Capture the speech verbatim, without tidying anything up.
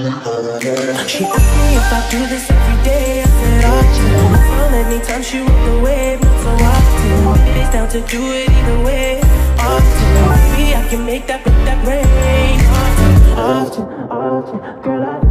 She asked me if I do this every day. I said often. So many times she walked away, not so often. It's down to do it either way. Often, maybe I can make that, make that rain. Often, often, often, girl I